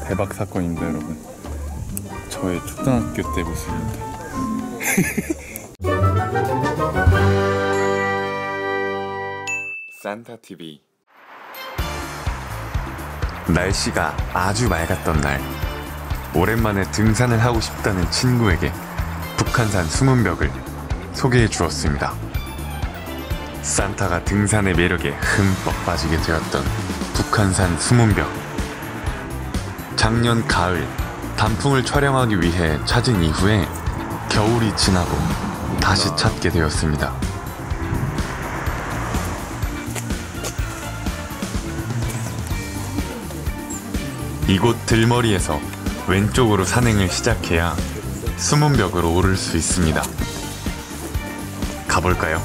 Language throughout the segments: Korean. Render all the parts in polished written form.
대박 사건입니다, 여러분. 저의 초등학교 때 모습입니다. 산타TV. 날씨가 아주 맑았던 날, 오랜만에 등산을 하고 싶다는 친구에게 북한산 숨은벽을 소개해 주었습니다. 산타가 등산의 매력에 흠뻑 빠지게 되었던 북한산 숨은벽. 작년 가을 단풍을 촬영하기 위해 찾은 이후에 겨울이 지나고 다시 찾게 되었습니다. 이곳 들머리에서 왼쪽으로 산행을 시작해야 숨은벽으로 오를 수 있습니다. 가볼까요?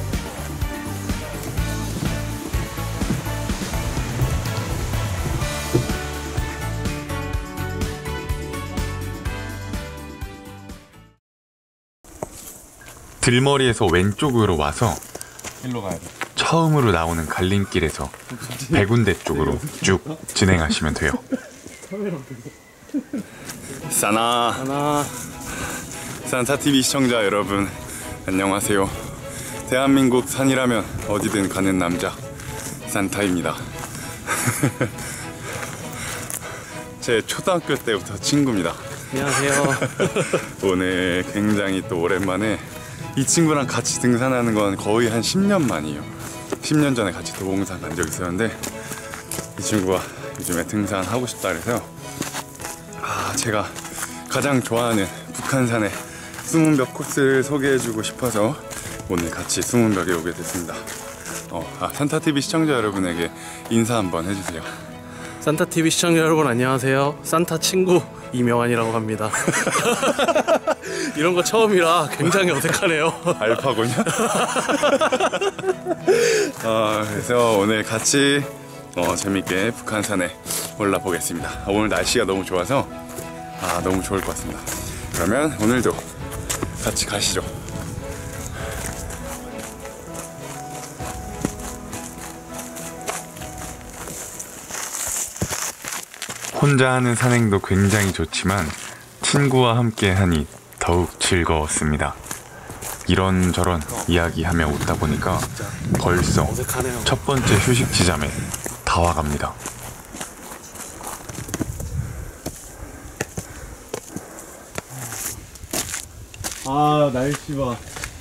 들머리에서 왼쪽으로 와서 일로 가야 돼. 처음으로 나오는 갈림길에서 백운대 쪽으로 쭉 진행하시면 돼요. 산타TV 시청자 여러분, 안녕하세요. 대한민국 산이라면 어디든 가는 남자 산타입니다. 제 초등학교 때부터 친구입니다. 안녕하세요. 오늘 굉장히 또 오랜만에 이 친구랑 같이 등산하는 건 거의 한 10년 만이에요. 10년 전에 같이 도봉산 간 적 있었는데 이 친구가 요즘에 등산하고 싶다 그래서 제가 가장 좋아하는 북한산의 숨은벽 코스를 소개해주고 싶어서 오늘 같이 숨은벽에 오게 됐습니다. 산타TV 시청자 여러분에게 인사 한번 해주세요. 산타TV 시청자 여러분 안녕하세요. 산타 친구 이명환이라고 합니다. 이런 거 처음이라 굉장히 어색하네요. 알파고냐? 그래서 오늘 같이 재밌게 북한산에 올라보겠습니다. 오늘 날씨가 너무 좋아서 너무 좋을 것 같습니다. 그러면 오늘도 같이 가시죠. 혼자 하는 산행도 굉장히 좋지만 친구와 함께 하니 더욱 즐거웠습니다. 이런저런 이야기하며 웃다 보니까 벌써 첫 번째 휴식 지점에 다 와갑니다. 날씨 봐.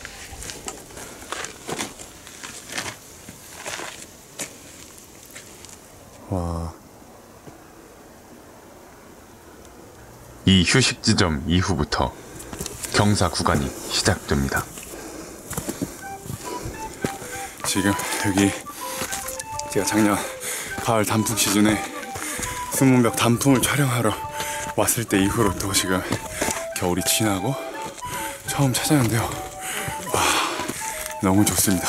와. 이 휴식 지점 이후부터 경사 구간이 시작됩니다. 지금 여기 제가 작년 가을 단풍 시즌에 숨은벽 단풍을 촬영하러 왔을 때 이후로 또 지금 겨울이 지나고 처음 찾아왔는데요. 와, 너무 좋습니다.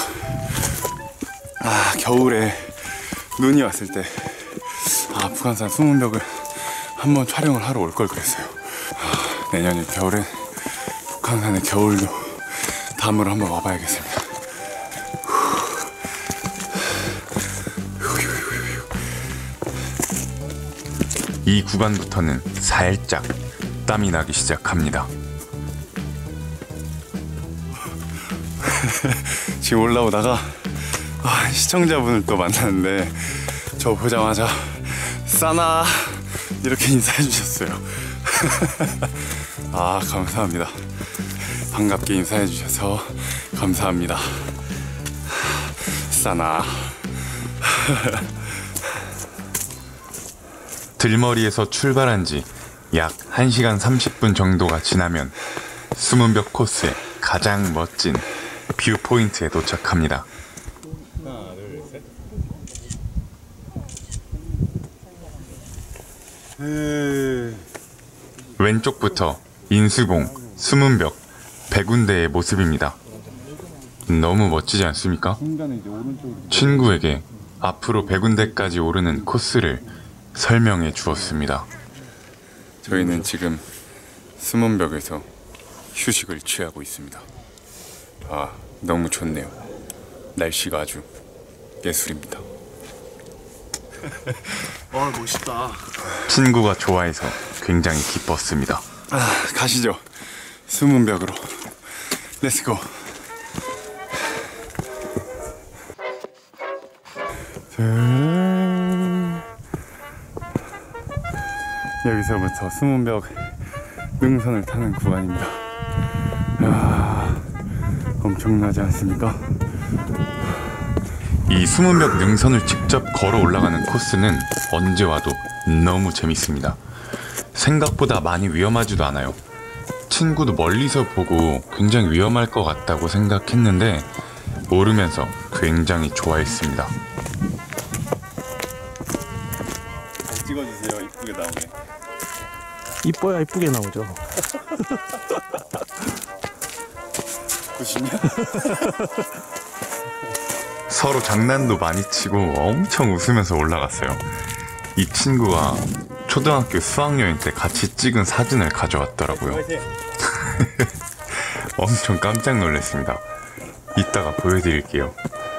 겨울에 눈이 왔을 때 북한산 숨은벽을 한번 촬영을 하러 올 걸 그랬어요. 내년 겨울엔 북한산의 겨울도 담으러 한번 와봐야겠습니다. 이 구간부터는 살짝 땀이 나기 시작합니다. 지금 올라오다가 시청자분을 또 만났는데 저 보자마자 싸나 이렇게 인사해 주셨어요. 감사합니다. 반갑게 인사해 주셔서 감사합니다. 싸나. 들머리에서 출발한 지 약 1시간 30분 정도가 지나면 숨은벽 코스의 가장 멋진 뷰 포인트에 도착합니다. 하나, 둘, 셋. 왼쪽부터 인수공, 숨은벽, 백운대의 모습입니다. 너무 멋지지 않습니까? 친구에게 앞으로 백운대까지 오르는 코스를 설명해 주었습니다. 저희는 지금 숨은벽에서 휴식을 취하고 있습니다. 너무 좋네요. 날씨가 아주 예술입니다. 와 멋있다. 친구가 좋아해서 굉장히 기뻤습니다. 가시죠. 숨은 벽으로. 렛츠고. 여기서부터 숨은 벽 능선을 타는 구간입니다. 이야, 엄청나지 않습니까? 이 숨은 벽 능선을 직접 걸어 올라가는 코스는 언제 와도 너무 재밌습니다. 생각보다 많이 위험하지도 않아요. 친구도 멀리서 보고 굉장히 위험할 것 같다고 생각했는데 모르면서 굉장히 좋아했습니다. 다시 찍어주세요. 이쁘게 나오네. 이뻐야 이쁘게 나오죠. 90년? 서로 장난도 많이 치고 엄청 웃으면서 올라갔어요. 이 친구가 초등학교 수학여행 때 같이 찍은 사진을 가져왔더라고요. 엄청 깜짝 놀랐습니다. 이따가 보여드릴게요.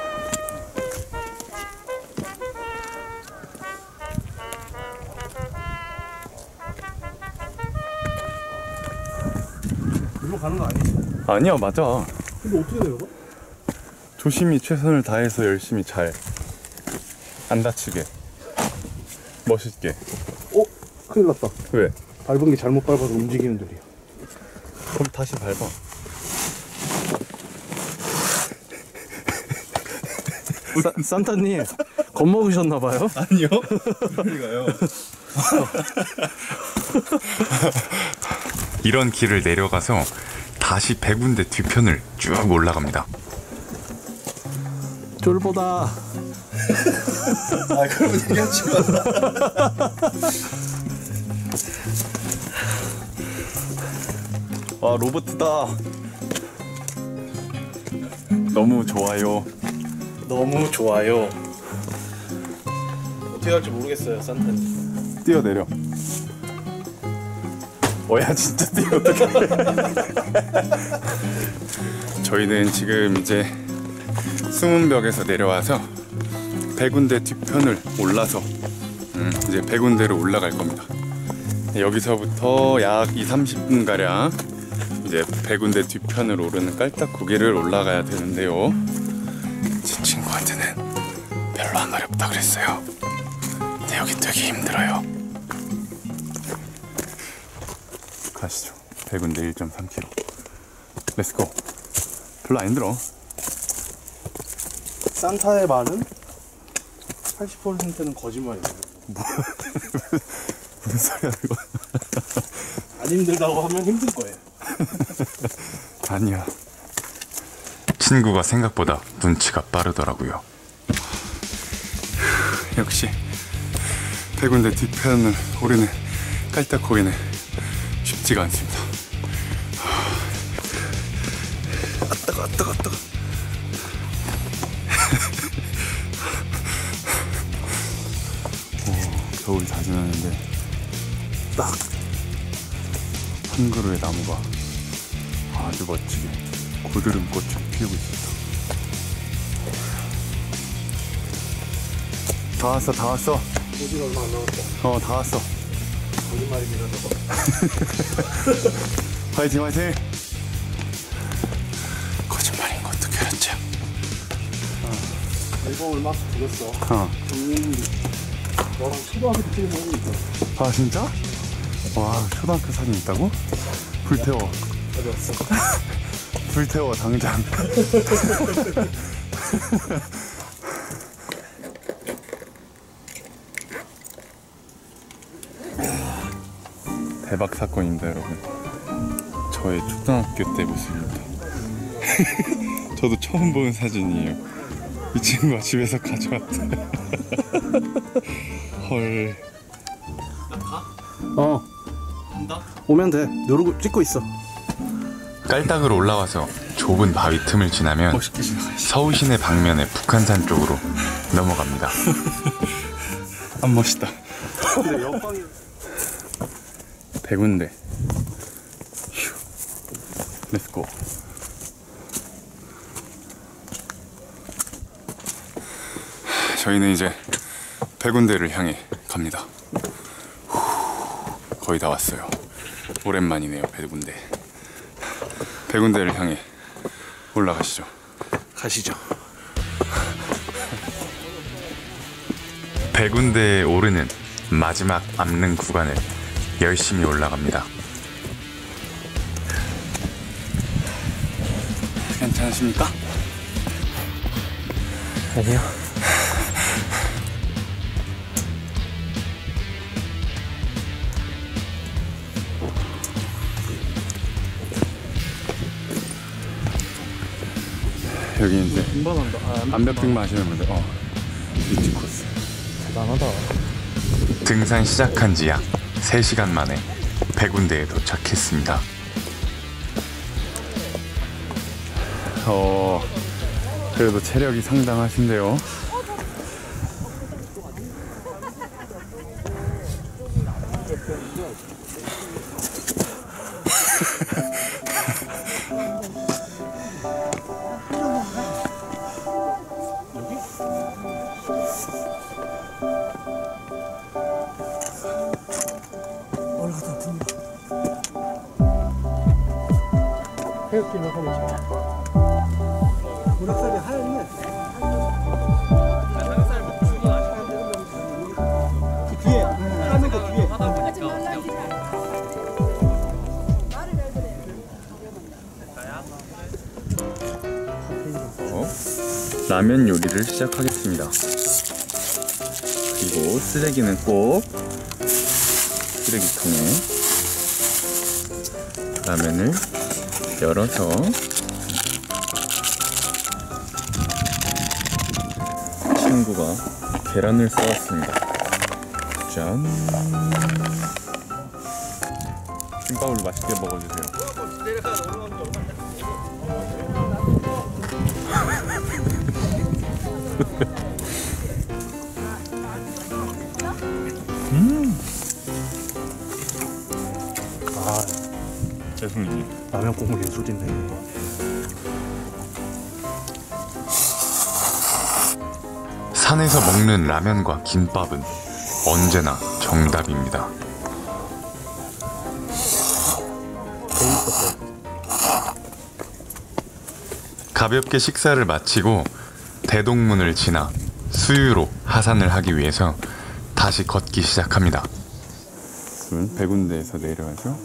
일로 가는 거 아니지? 아니야, 맞아. 근데 어떻게 내려가? 조심히 최선을 다해서 열심히 잘 안 다치게 멋있게. 어? 큰일 났다. 왜? 밟은 게 잘못 밟아서 움직이는 돌이야. 그럼 다시 밟아. 산타님 겁먹으셨나봐요? 아니요. 어디가요? 이런 길을 내려가서 다시 백운대 뒤편을 쭉 올라갑니다. 쫄보다. 아, 그러면 얘기하지 마. 와, 로봇이다. 너무 좋아요. 너무 좋아요. 어떻게 할지 모르겠어요, 산타님. 뛰어내려. 야, 진짜 뛰어. 어떡해. 저희는 지금 이제 숨은 벽에서 내려와서 백운대 뒤편을 올라서 이제 백운대로 올라갈 겁니다. 여기서부터 약 2~30분 가량 이제 백운대 뒤편을 오르는 깔딱고개를 올라가야 되는데요. 제 친구한테는 별로 안 어렵다 그랬어요. 근데 여기 되게 힘들어요. 가시죠. 백운대 1.3km. 렛츠고. 별로 안 힘들어. 산타의 말은 80%는 거짓말이에요. 무슨 소리야 이거. 안 힘들다고 하면 힘들 거예요. 아니야. 친구가 생각보다 눈치가 빠르더라고요. 역시 백운대 뒤편을 오르는 깔딱고개는 쉽지가 않습니다. 아따가 아따가 아따가. 오, 겨울이 다 지났는데 딱 한 그루의 나무가 아주 멋지게 고드름꽃을 피우고 있습니다. 다 왔어, 다 왔어. 오직 얼마 안 남았다. 다 왔어. 거짓말입니다, 저거. 화이팅, 화이팅. 거짓말인 것도 그렇죠. 앨범을 막 들었어. 너랑 초등학교 때 보고 있어. 아, 진짜? 와, 초등학교 사진 있다고? 불태워. 가져왔어. 불태워, 당장. 대박 사건입니다, 여러분. 저의 초등학교 때 모습입니다. 저도 처음 본 사진이에요. 이 친구가 집에서 가져왔대. 헐. 간다? 오면 돼. 누르고 찍고 있어. 깔딱으로 올라와서 좁은 바위 틈을 지나면 서울시내 방면의 북한산 쪽으로 넘어갑니다. 안 멋있다. 근데 옆방이 백운대. 휴. 렛츠고. 저희는 이제 백운대를 향해 갑니다. 거의 다 왔어요. 오랜만이네요. 백운대. 백운대를 향해 올라가시죠. 가시죠. 백운대에 오르는 마지막 암릉 구간을 열심히 올라갑니다. 괜찮으십니까? 아니요. 여기 이제 금방한다. 암벽등 마시는 분들 뷰티 코스. 대단하다. 등산 시작한 지 약 3시간 만에 백운대에 도착했습니다. 그래도 체력이 상당하신데요. 보락살이 하얀이야. 그 뒤에, 까만 거 뒤에. 라면 요리를 시작하겠습니다. 그리고 쓰레기는 꼭 쓰레기통에 라면을 열어서 친구가 계란을 써왔습니다. 짠! 김밥을 맛있게 먹어주세요. 아, 죄송해요. 라면 국물 예술이네. 산에서 먹는 라면과 김밥은 언제나 정답입니다. 가볍게 식사를 마치고 대동문을 지나 수유로 하산을 하기 위해서 다시 걷기 시작합니다. 백운대에서 내려와서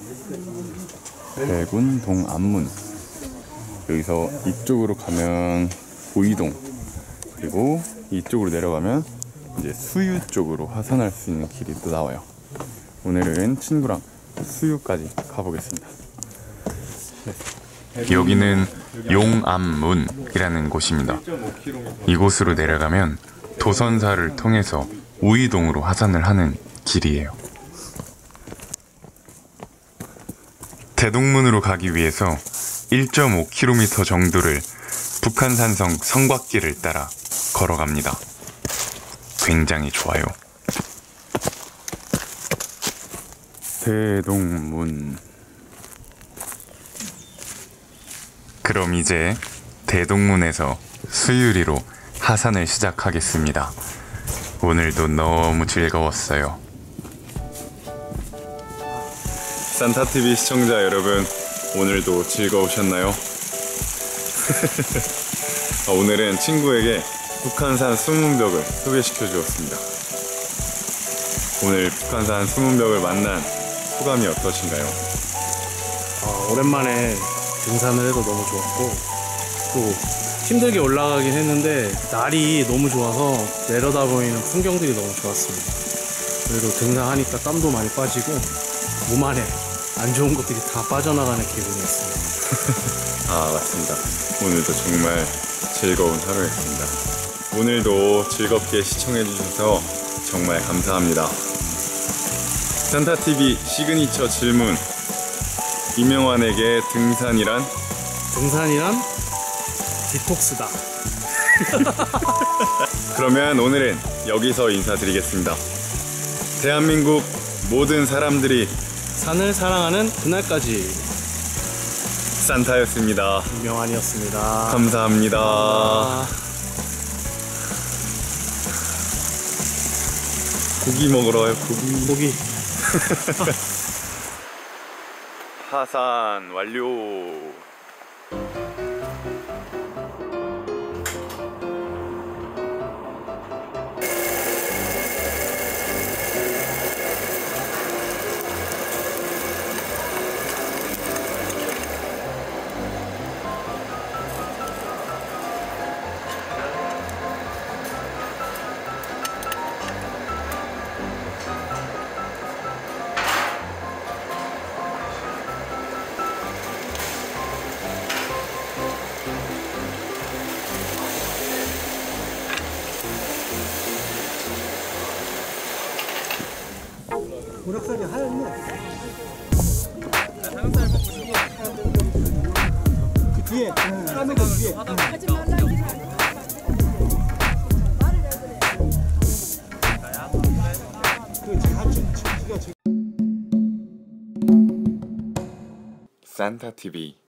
백운 동안문, 여기서 이쪽으로 가면 보이동, 그리고 이쪽으로 내려가면 이제 수유 쪽으로 하산할 수 있는 길이 또 나와요. 오늘은 친구랑 수유까지 가보겠습니다. 여기는 용암문이라는 곳입니다. 이곳으로 내려가면 도선사를 통해서 우이동으로 하산을 하는 길이에요. 대동문으로 가기 위해서 1.5km 정도를 북한산성 성곽길을 따라 걸어갑니다. 굉장히 좋아요. 대동문. 그럼 이제 대동문에서 수유리로 하산을 시작하겠습니다. 오늘도 너무 즐거웠어요. 산타TV 시청자 여러분, 오늘도 즐거우셨나요? 오늘은 친구에게 북한산 수문벽을 소개시켜 주었습니다. 오늘 북한산 수문벽을 만난 소감이 어떠신가요? 오랜만에 등산을 해서 너무 좋았고, 또 힘들게 올라가긴 했는데 날이 너무 좋아서 내려다 보이는 풍경들이 너무 좋았습니다. 그리고 등산하니까 땀도 많이 빠지고 몸 안에 안 좋은 것들이 다 빠져나가는 기분이었습니다. 맞습니다. 오늘도 정말 즐거운 하루였습니다. 오늘도 즐겁게 시청해 주셔서 정말 감사합니다. 산타TV 시그니처 질문, 이명환에게 등산이란? 등산이란 디톡스다. 그러면 오늘은 여기서 인사드리겠습니다. 대한민국 모든 사람들이 산을 사랑하는 그날까지. 산타였습니다. 이명환이었습니다. 감사합니다. 고기 먹으러 와요. 고기. 하산 완료. 보락살이 하얗네. 그 뒤에, 까만 거 뒤에. 하지 말라. 그 같이 지가 산타 TV